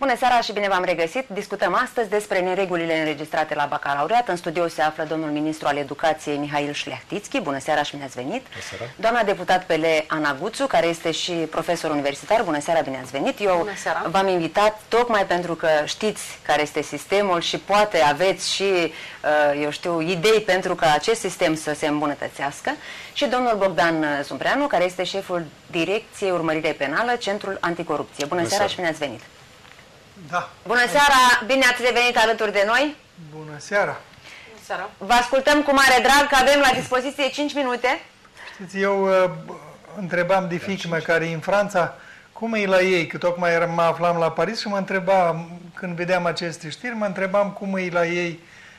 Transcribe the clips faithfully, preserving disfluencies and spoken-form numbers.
Bună seara și bine v-am regăsit! Discutăm astăzi despre neregulile înregistrate la bacalaureat. În studio se află domnul ministru al educației Mihail Șleachtițchi. Bună seara și bine ați venit! Doamna deputat P L Ana Guțu, care este și profesor universitar. Bună seara, bine ați venit! Eu v-am invitat tocmai pentru că știți care este sistemul și poate aveți și, eu știu, idei pentru ca acest sistem să se îmbunătățească. Și domnul Bogdan Zumpreanu, care este șeful Direcției Urmărire Penală, Centrul Anticorupție. Bună, Bună seara și bine ați venit! Da. Bună seara, bine ați revenit alături de noi. Bună seara. Bună seara. Vă ascultăm cu mare drag, că avem la dispoziție cinci minute. Știți, eu uh, întrebam de fiică mea care e în Franța, cum e la ei, că tocmai mă aflam la Paris și mă întrebam, când vedeam aceste știri, mă întrebam cum e la ei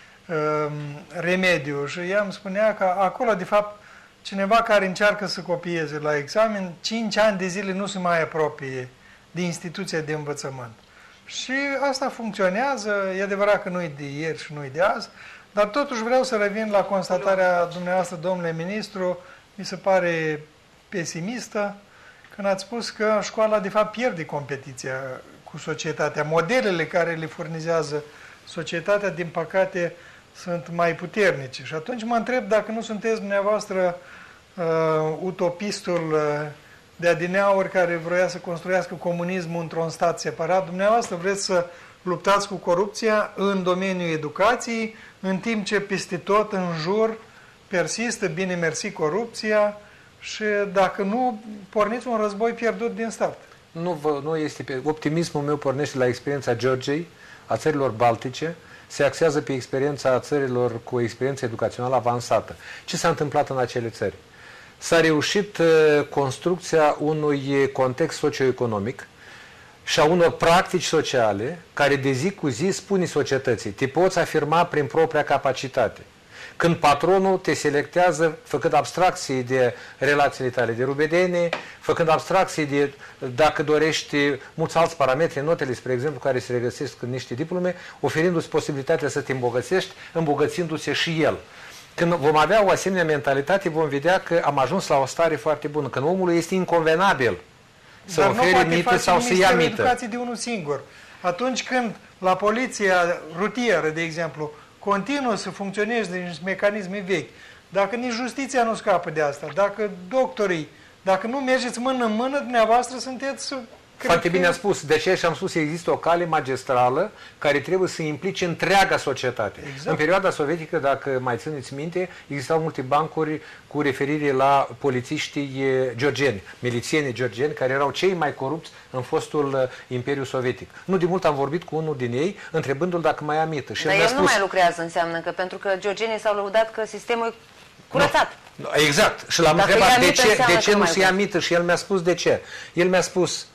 uh, remediu. Și ea îmi spunea că acolo, de fapt, cineva care încearcă să copieze la examen, cinci ani de zile nu se mai apropie de instituția de învățământ. Și asta funcționează, e adevărat că nu e de ieri și nu e de azi, dar totuși vreau să revin la constatarea dumneavoastră, domnule ministru, mi se pare pesimistă, când ați spus că școala de fapt pierde competiția cu societatea. Modelele care le furnizează societatea, din păcate, sunt mai puternice. Și atunci mă întreb dacă nu sunteți dumneavoastră uh, utopistul uh, de adineauri care vroia să construiască comunismul într-un stat separat. Dumneavoastră vreți să luptați cu corupția în domeniul educației, în timp ce peste tot în jur persistă, bine mersi, corupția și dacă nu, porniți un război pierdut din start. Nu, vă, nu este. Optimismul meu pornește la experiența Georgiei, a țărilor baltice, se axează pe experiența țărilor cu experiență educațională avansată. Ce s-a întâmplat în acele țări? S-a reușit uh, construcția unui context socioeconomic și a unor practici sociale care de zi cu zi spune societății, te poți afirma prin propria capacitate. Când patronul te selectează făcând abstracții de relațiile tale de rubedenie, făcând abstracții de, dacă dorești, mulți alți parametri, notele, spre exemplu, care se regăsesc în niște diplome, oferindu-ți posibilitatea să te îmbogățești, îmbogățindu-se și el. Când vom avea o asemenea mentalitate, vom vedea că am ajuns la o stare foarte bună, când omul este inconvenabil să Dar ofere mită sau să ia mită. Educație de unul singur. Atunci când la poliția rutieră, de exemplu, continuă să funcționeze niște mecanisme vechi, dacă nici justiția nu scapă de asta, dacă doctorii, dacă nu mergeți mână în mână, dumneavoastră sunteți... Foarte bine a spus. De aceea și-am spus că există o cale magistrală care trebuie să implice întreaga societate. Exact. În perioada sovietică, dacă mai țineți minte, existau multe bancuri cu referire la polițiștii georgieni, milițienii georgieni, care erau cei mai corupți în fostul Imperiu Sovietic. Nu de mult am vorbit cu unul din ei, întrebându-l dacă mai ia mită. Și Dar el spus, nu mai lucrează, înseamnă că pentru că georgienii s-au lăudat că sistemul e curățat. Nu. Exact. Și l-am întrebat de ce, de ce nu se ia mită și el mi-a spus de ce. El mi-a spus,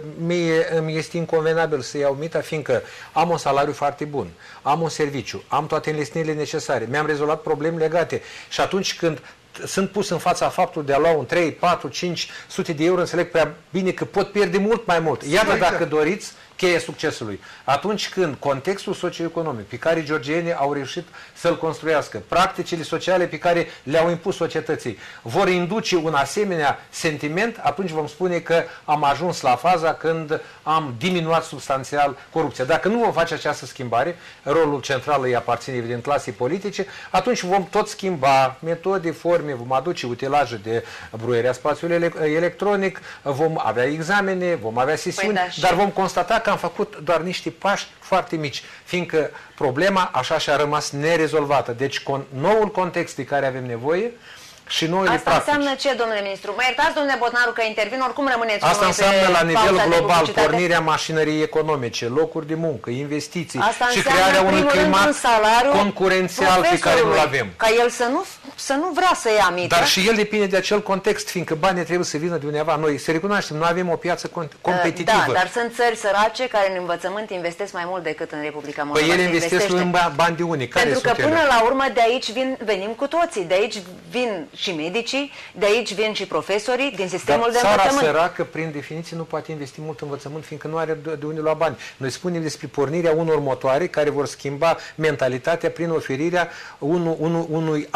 mie îmi este inconvenabil să iau mita, fiindcă am un salariu foarte bun, am un serviciu, am toate înlesnirile necesare, mi-am rezolvat probleme legate și atunci când sunt pus în fața faptului de a lua un trei, patru, cinci sute de euro, înțeleg prea bine că pot pierde mult mai mult. Iată, dacă doriți, cheia succesului. Atunci când contextul socioeconomic pe care georgienii au reușit să-l construiască, practicile sociale pe care le-au impus societății, vor induce un asemenea sentiment, atunci vom spune că am ajuns la faza când am diminuat substanțial corupția. Dacă nu vom face această schimbare, rolul central îi aparține evident clasei politice, atunci vom tot schimba metode, forme, vom aduce utilaje de bruierea spațiului electronic, vom avea examene, vom avea sesiuni, păi da, dar vom constata că am făcut doar niște pași foarte mici, fiindcă problema așa și-a rămas nerezolvată. Deci con noul context de care avem nevoie și noile Asta practici. înseamnă ce, domnule ministru? Mă iertați, domnule Botnaru, că intervin, oricum rămâneți Asta înseamnă la nivel global pornirea mașinăriei economice, locuri de muncă, investiții Asta și crearea unui climat concurențial pe care nu-l avem. Ca el să nu, să nu vrea să ia mită. Dar și el depinde de acel context, fiindcă banii trebuie să vină de undeva. Noi să recunoaștem, noi avem o piață competitivă. Da, dar sunt țări sărace care în învățământ investesc mai mult decât în Republica Moldova. Păi ele investesc în bani de unii. Care Pentru că până la urmă de aici vin, venim cu toții, de aici vin și medicii, de aici vin și profesorii din sistemul de învățământ. Țara săracă, prin definiție, nu poate investi mult în învățământ, fiindcă nu are de unde lua bani. Noi spunem despre pornirea unor motoare care vor schimba mentalitatea prin oferirea unu, unu, unui alt ritm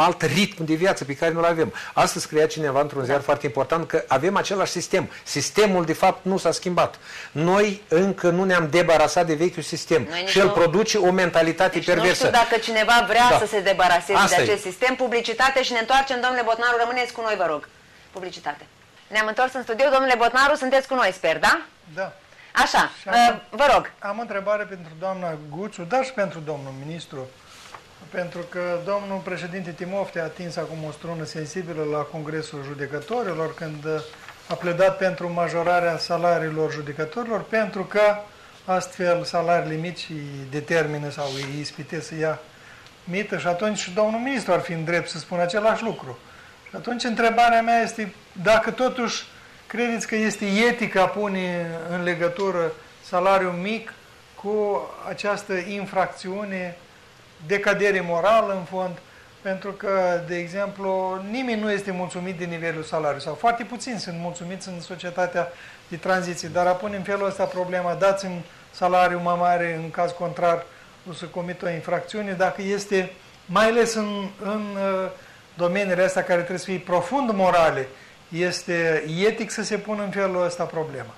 ritm de viață pe care nu-l avem. Astăzi scria cineva într-un ziar foarte important că avem același sistem. Sistemul, de fapt, nu s-a schimbat. Noi încă nu ne-am debarasat de vechiul sistem și el produce o mentalitate deci perversă. Nu știu dacă cineva vrea da. să se debaraseze Asta de acest e. sistem. Publicitate și ne întoarcem, domnule Botnaru, rămâneți cu noi, vă rog. Publicitate. Ne-am întors în studio, domnule Botnaru, sunteți cu noi, sper, da? Da. Așa, am, vă rog. Am o întrebare pentru doamna Guțu, dar și pentru domnul ministru. Pentru că domnul președinte Timofte a atins acum o strună sensibilă la Congresul Judecătorilor când a pledat pentru majorarea salariilor judecătorilor, pentru că astfel salariile mici îi determină sau îi ispite să ia mită și atunci și domnul ministru ar fi în drept să spună același lucru. Și atunci întrebarea mea este dacă totuși credeți că este etic a pune în legătură salariul mic cu această infracțiune, decadere morală în fond, pentru că, de exemplu, nimeni nu este mulțumit de nivelul salariului, sau foarte puțini sunt mulțumiți în societatea de tranziție, dar a pune în felul ăsta problema, dați-mi salariul mai mare, în caz contrar o să comit o infracțiune, dacă este, mai ales în, în domeniile astea care trebuie să fie profund morale, este etic să se pună în felul ăsta problema.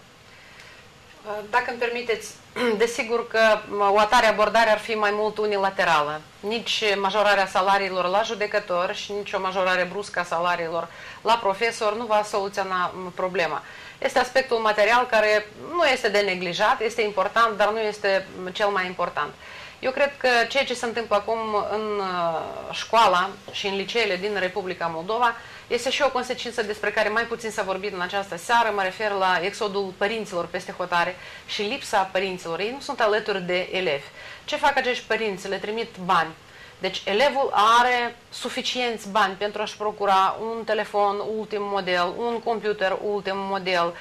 Dacă îmi permiteți, desigur că o atare abordare ar fi mai mult unilaterală. Nici majorarea salariilor la judecători și nici o majorare bruscă a salariilor la profesor nu va soluționa problema. Este aspectul material care nu este de neglijat, este important, dar nu este cel mai important. Eu cred că ceea ce se întâmplă acum în școala și în liceele din Republica Moldova este și o consecință despre care mai puțin s-a vorbit în această seară. Mă refer la exodul părinților peste hotare și lipsa părinților. Ei nu sunt alături de elevi. Ce fac acești părinți? Le trimit bani. Deci elevul are suficienți bani pentru a-și procura un telefon ultim model, un computer ultim model.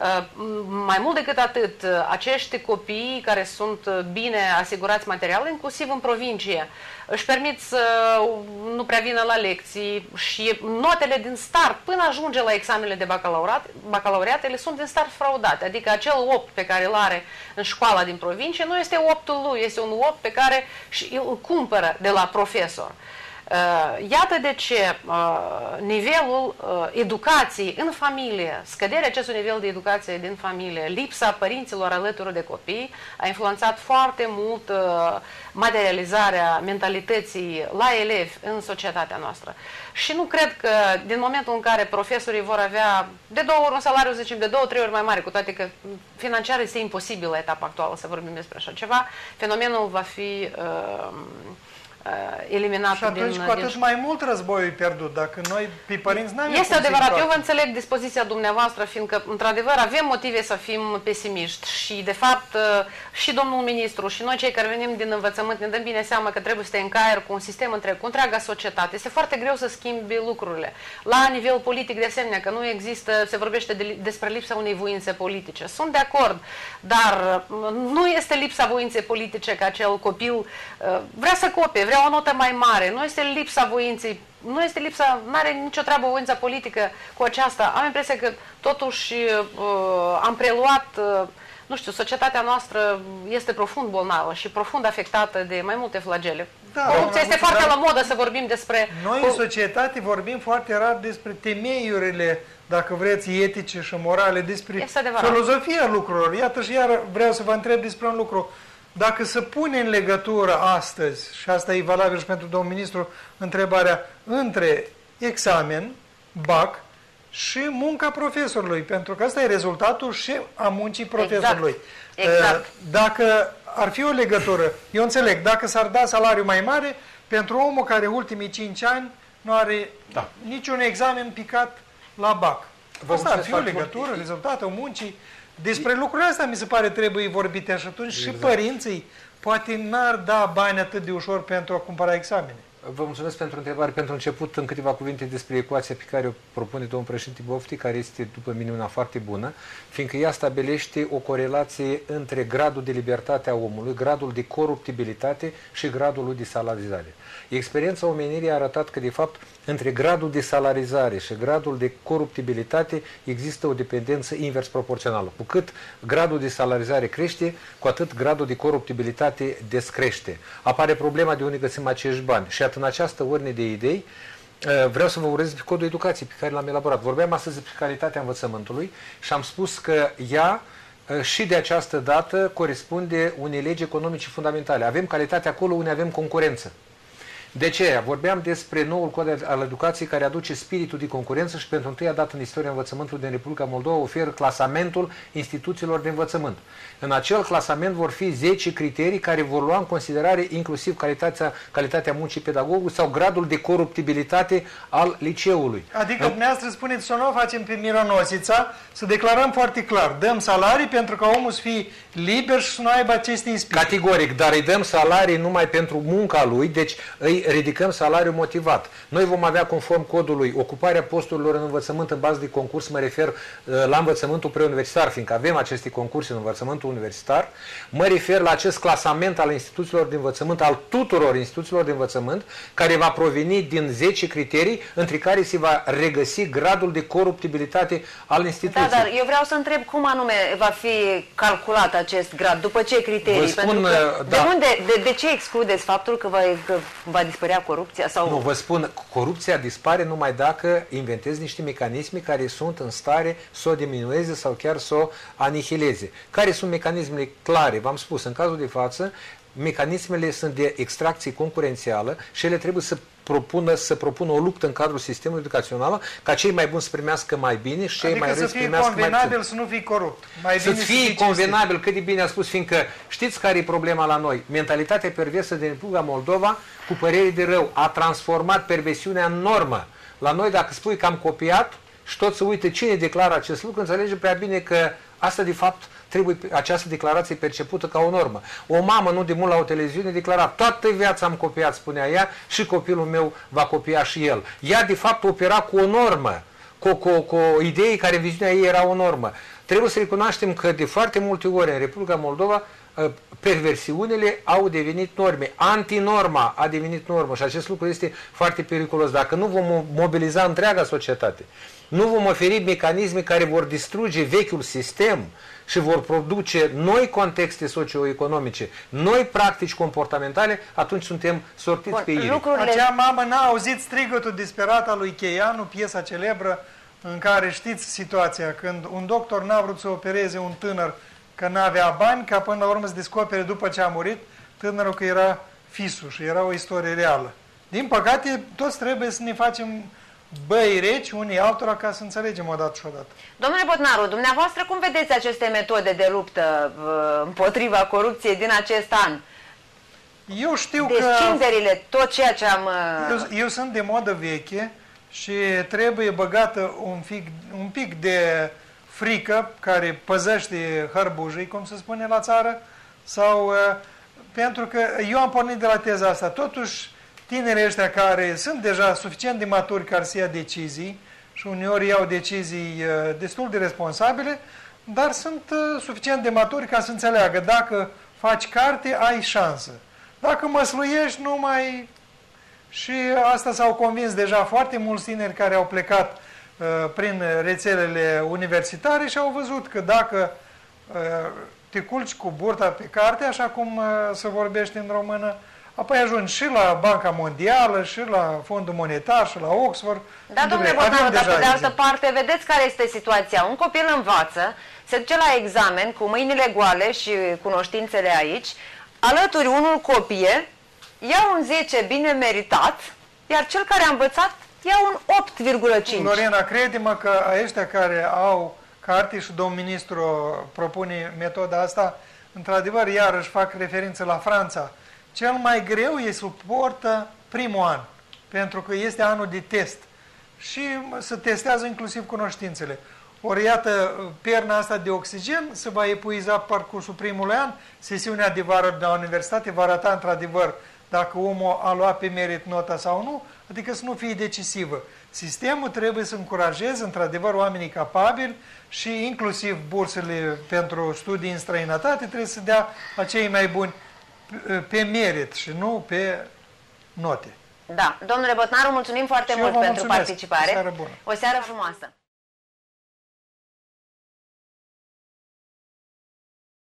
Mai mult decât atât, acești copii care sunt bine asigurați material, inclusiv în provincie, își permit să nu prea vină la lecții și notele din start, până ajunge la examenele de bacalaureat, bacalaureat ele sunt din start fraudate. Adică acel opt pe care îl are în școala din provincie nu este optul lui, este un opt pe care îl cumpără de la profesor. Iată de ce nivelul educației în familie, scăderea acestui nivel de educație din familie, lipsa părinților alături de copii, a influențat foarte mult materializarea mentalității la elevi în societatea noastră. Și nu cred că din momentul în care profesorii vor avea de două ori un salariu, zicem, de două, trei ori mai mare, cu toate că financiar este imposibil la etapa actuală să vorbim despre așa ceva, fenomenul va fi uh, eliminat. Și atunci din, cu atât din... mai mult războiul e pierdut, dacă noi pe părinți n-am. Este adevărat, eu vă înțeleg dispoziția dumneavoastră, fiindcă într-adevăr avem motive să fim pesimiști și de fapt și domnul ministru și noi cei care venim din învățământ ne dăm bine seama că trebuie să te încaieri cu un sistem întreg, cu întreaga societate. Este foarte greu să schimbi lucrurile. La nivel politic de asemenea, că nu există, se vorbește de, despre lipsa unei voințe politice. Sunt de acord, dar nu este lipsa voinței politice că acel copil vrea să copie, vrea o notă mai mare, nu este lipsa voinței, nu este lipsa, nu are nicio treabă voința politică cu aceasta. Am impresia că totuși uh, am preluat, uh, nu știu, societatea noastră este profund bolnavă și profund afectată de mai multe flagele. Da, corupția este foarte la modă să vorbim despre... Noi în societate vorbim foarte rar despre temeiurile, dacă vreți, etice și morale, despre filozofia lucrurilor. Iată și iar vreau să vă întreb despre un lucru. Dacă se pune în legătură astăzi, și asta e valabil și pentru domnul ministru, întrebarea între examen, B A C și munca profesorului, pentru că asta e rezultatul și a muncii profesorului. Exact. Exact. Dacă ar fi o legătură, eu înțeleg, dacă s-ar da salariu mai mare pentru omul care ultimii cinci ani nu are da. niciun examen picat la B A C. Asta ar fi o legătură, rezultatul muncii. Despre lucrurile astea mi se pare trebuie vorbite și atunci exact. Și părinții poate n-ar da bani atât de ușor pentru a cumpăra examene. Vă mulțumesc pentru întrebare. Pentru început, în câteva cuvinte despre ecuația pe care o propune domnul președinte Bofti, care este, după mine, una foarte bună, fiindcă ea stabilește o corelație între gradul de libertate a omului, gradul de coruptibilitate și gradul lui de salarizare. Experiența omenirii a arătat că, de fapt, între gradul de salarizare și gradul de coruptibilitate există o dependență invers proporțională. Cu cât gradul de salarizare crește, cu atât gradul de coruptibilitate descrește. Apare problema de unde găsim acești bani. Și atât în această ordine de idei, vreau să vă urez codul educației pe care l-am elaborat. Vorbeam astăzi despre calitatea învățământului și am spus că ea și de această dată corespunde unei legi economice fundamentale. Avem calitate acolo unde avem concurență. De ce? Vorbeam despre noul cod al educației care aduce spiritul de concurență și pentru întâia dată în istoria învățământului din Republica Moldova oferă clasamentul instituțiilor de învățământ. În acel clasament vor fi zece criterii care vor lua în considerare inclusiv calitatea, calitatea muncii pedagogului sau gradul de coruptibilitate al liceului. Adică dumneavoastră spuneți să nu o facem pe mironosița, să declarăm foarte clar, dăm salarii pentru ca omul să fie liber și să nu aibă aceste ispite. Categoric, dar îi dăm salarii numai pentru munca lui, deci îi ridicăm salariul motivat. Noi vom avea, conform codului, ocuparea posturilor în învățământ în bază de concurs, mă refer la învățământul preuniversitar, fiindcă avem aceste concurse în învățământul universitar, mă refer la acest clasament al instituțiilor de învățământ, al tuturor instituțiilor de învățământ, care va proveni din zece criterii, între care se va regăsi gradul de coruptibilitate al instituției. Da, dar eu vreau să întreb cum anume va fi calculat acest grad, după ce criterii? Spun, Pentru că, da. de, unde, de, de ce excludeți faptul că va, că va dispărea corupția? Sau... Nu, vă spun, corupția dispare numai dacă inventezi niște mecanisme care sunt în stare să o diminueze sau chiar să o anihileze. Care sunt mecanismele clare? V-am spus, în cazul de față, mecanismele sunt de extracție concurențială și ele trebuie să propună, să propună o luptă în cadrul sistemului educațional ca cei mai buni să primească mai bine și cei adică mai răi să primească mai puțin. Să fii convenabil, să nu fii corupt. Mai să fii convenabil, cât de bine a spus, fiindcă știți care e problema la noi? Mentalitatea perversă din Republica Moldova, cu părere de rău, a transformat perversiunea în normă. La noi, dacă spui că am copiat și tot să uite cine declară acest lucru, înțelege prea bine că asta, de fapt, trebuie această declarație percepută ca o normă. O mamă, nu de mult la o televiziune, declara, toată viața am copiat, spunea ea, și copilul meu va copia și el. Ea, de fapt, opera cu o normă, cu, cu, cu o idee care în viziunea ei era o normă. Trebuie să recunoaștem că de foarte multe ori în Republica Moldova perversiunile au devenit norme. Antinorma a devenit normă și acest lucru este foarte periculos. Dacă nu vom mobiliza întreaga societate, nu vom oferi mecanisme care vor distruge vechiul sistem și vor produce noi contexte socioeconomice, noi practici comportamentale, atunci suntem sortiți Bun, pe ei. Lucrurile... Acea mamă n-a auzit strigătul disperat al lui Cheianu, piesa celebră în care știți situația, când un doctor n-a vrut să opereze un tânăr că n-avea bani, ca până la urmă să descopere după ce a murit tânărul că era fisul și era o istorie reală. Din păcate, toți trebuie să ne facem băi reci unii altora ca să înțelegem odată și odată. Domnule Botnaru, dumneavoastră cum vedeți aceste metode de luptă împotriva corupției din acest an? Eu știu Descinderile, că... tot ceea ce am... Eu, eu sunt de modă veche și trebuie băgată un pic, un pic de frică care păzește hărbujii, cum se spune la țară, sau pentru că eu am pornit de la teza asta. Totuși, tinerii ăștia care sunt deja suficient de maturi ca să ia decizii și uneori iau decizii destul de responsabile, dar sunt suficient de maturi ca să înțeleagă dacă faci carte, ai șansă. Dacă măsluiești, nu mai... Și asta s-au convins deja foarte mulți tineri care au plecat uh, prin rețelele universitare și au văzut că dacă uh, te culci cu burta pe carte, așa cum uh, se vorbește în română, apoi ajungi și la Banca Mondială, și la Fondul Monetar, și la Oxford. Da, domnule Botnaru, dar pe de altă parte, vedeți care este situația. Un copil învață, se duce la examen cu mâinile goale și cunoștințele aici, alături unul copie, ia un zece bine meritat, iar cel care a învățat ia un opt virgulă cinci. Lorena, crede-mă că ăștia care au carte și domnul ministru propune metoda asta, într-adevăr, iarăși fac referință la Franța. Cel mai greu e suportă primul an, pentru că este anul de test și se testează inclusiv cunoștințele. Ori, iată, perna asta de oxigen se va epuiza parcursul primului an, sesiunea de vară de la universitate va arăta într-adevăr dacă omul a luat pe merit nota sau nu, adică să nu fie decisivă. Sistemul trebuie să încurajeze într-adevăr oamenii capabili și inclusiv bursele pentru studii în străinătate trebuie să dea la cei mai buni pe merit și nu pe note. Da. Domnule Botnaru, mulțumim foarte și mult pentru mulțumesc. participare. O seară bună. O seară frumoasă.